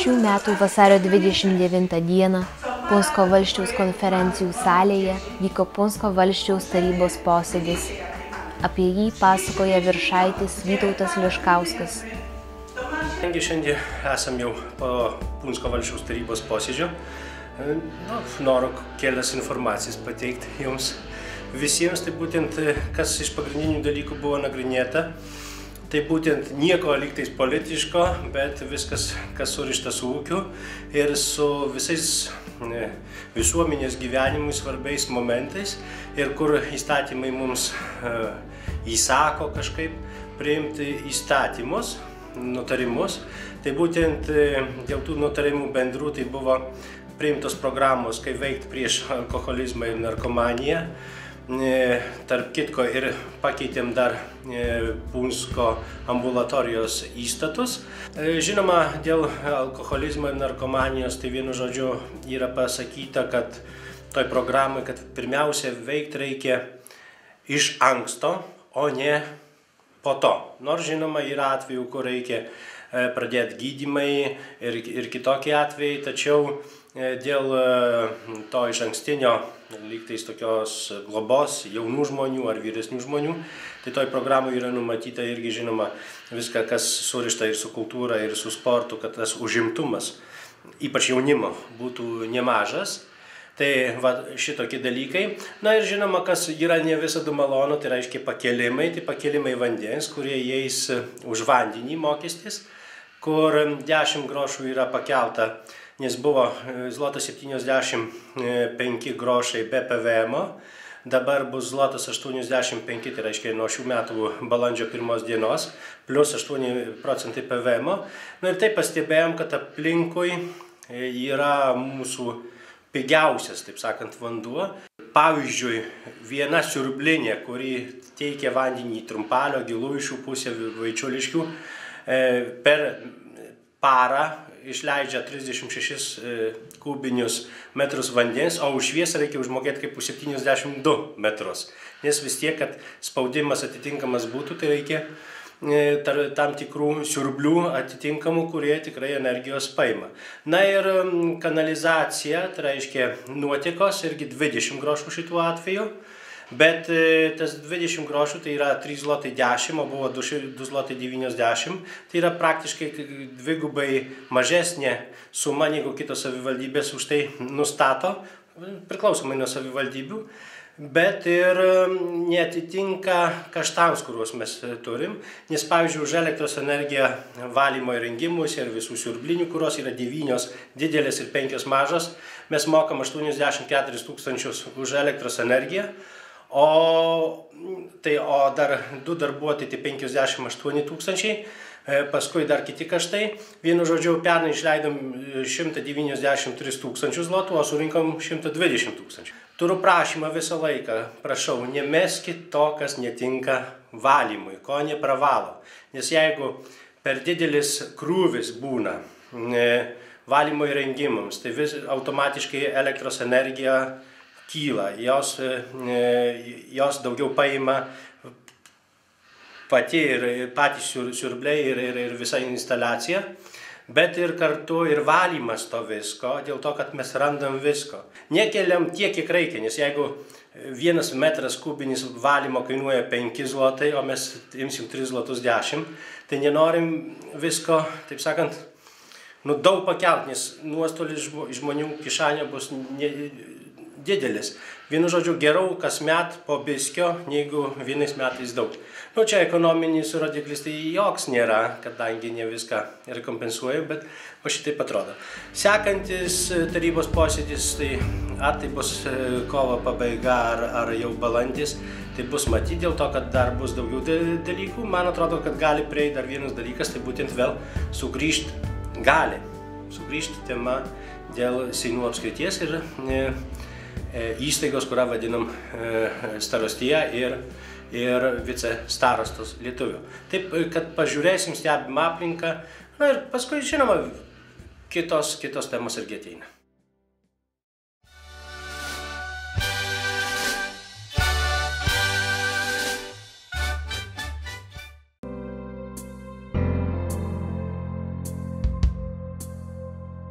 Šių metų vasario 29 dieną Punsko valsčiaus konferencijų salėje vyko Punsko valsčiaus tarybos posėdis. Apie jį pasakoja viršaitis Vytautas Liškauskas. Šiandien esam jau po Punsko valsčiaus tarybos posėdžio. Noriu kelias informacijas pateikti jums visiems. Tai būtent, kas iš pagrindinių dalykų buvo nagrinėta. Tai būtent nieko lygtais politiško, bet viskas, kas surišta su ūkiu ir su visais visuomenės gyvenimui svarbiais momentais ir kur įstatymai mums įsako kažkaip priimti įstatymus, nutarimus. Tai būtent dėl tų nutarimų bendrų tai buvo priimtos programos, kaip veikti prieš alkoholizmą ir narkomaniją. Tarp kitko ir pakeitėm dar Punsko ambulatorijos įstatus. Žinoma, dėl alkoholizmo ir narkomanijos, tai vienu žodžiu yra pasakyta, kad toj programai, kad pirmiausia veikti reikia iš anksto, o ne po to. Nors žinoma, yra atvejų, kur reikia pradėti gydymai ir kitokie atvejai, tačiau dėl to iš ankstinio lygtais tokios globos jaunų žmonių ar vyresnių žmonių, tai toj programoje yra numatyta irgi žinoma viską, kas surišta ir su kultūra, ir su sportu, kad tas užimtumas, ypač jaunimo, būtų nemažas. Tai šitokie dalykai. Na ir žinoma, kas yra ne visada malonu, tai reiškia pakelimai, tai pakelimai vandens, kurie įeis už vandenį mokestis, kur 10 grošų yra pakelta, nes buvo zlotas 75 grošai be PVM, dabar bus zlotas 85, tai reiškia nuo šių metų balandžio 1 dienos, plus 8% PVM. Na ir taip pastebėjom, kad aplinkui yra mūsų pigiausias, taip sakant, vanduo. Pavyzdžiui, viena siurblinė, kuri teikia vandenį Trumpalio, Giluišių pusę, Vaičiuliškių, per parą išleidžia 36 kubinius metrus vandens, o už šviesą reikia užmokėti kaip už 72 metrus. Nes vis tiek, kad spaudimas atitinkamas būtų, tai reikia tam tikrų siurblių atitinkamų, kurie tikrai energijos paima. Na ir kanalizacija, tai reiškia nuotekos, irgi 20 grošų šituo atveju, bet tas 20 grošų tai yra 3 zlotai 10, o buvo 2 zlotai 90, tai yra praktiškai dvigubai mažesnė suma, negu kitos savivaldybės už tai nustato, priklausomai nuo savivaldybių. Bet ir neatitinka kaštams, kuriuos mes turim, nes pavyzdžiui, už elektros energiją valymo įrengimus ir visų siurblinių, kurios yra 9 didelės ir 5 mažos, mes mokam 84 000 už elektros energiją, o dar 2 darbuotojai tai 58 000, paskui dar kiti kaštai. Vienu žodžiu, pernai išleidom 193 000 zlotų, o surinkom 120 000. Turiu prašymą visą laiką, prašau, nemeskit to, kas netinka valymui, ko nepravalo. Nes jeigu per didelis krūvis būna valymo įrengimams, tai automatiškai elektros energija kyla, jos daugiau paima patys siurbliai ir visa instaliacija, bet ir kartu ir valymas to visko, dėl to, kad mes randam visko. Nekeliam tiek, kiek reikia, nes jeigu 1 metras kubinis valymo kainuoja 5 zlotai, o mes imsim 3 zlotus 10, tai nenorim visko, taip sakant, daug pakelt, nes nuostolis žmonių kišenė bus didelis. Vienu žodžiu, geriau kasmet po biskio, negu vienais metais daug. Čia ekonominis rodiklis tai joks nėra, kadangi ne viską rekompensuoja, bet šitaip atrodo. Sekantis tarybos posėdis, tai ar tai bus kovo pabaiga, ar jau balandis, tai bus matyti dėl to, kad dar bus daugiau dalykų. Man atrodo, kad gali prieiti dar vienas dalykas, tai būtent vėl sugrįžti tema dėl Seinų apskrities ir įstaigos, kurią vadinam starostija ir vicestarostos lietuvių. Taip, kad pažiūrėsim, stebim aplinką, na ir paskui, žinoma, kitos temos irgi ateina.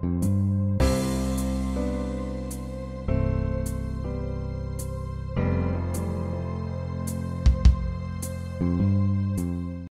Thank you.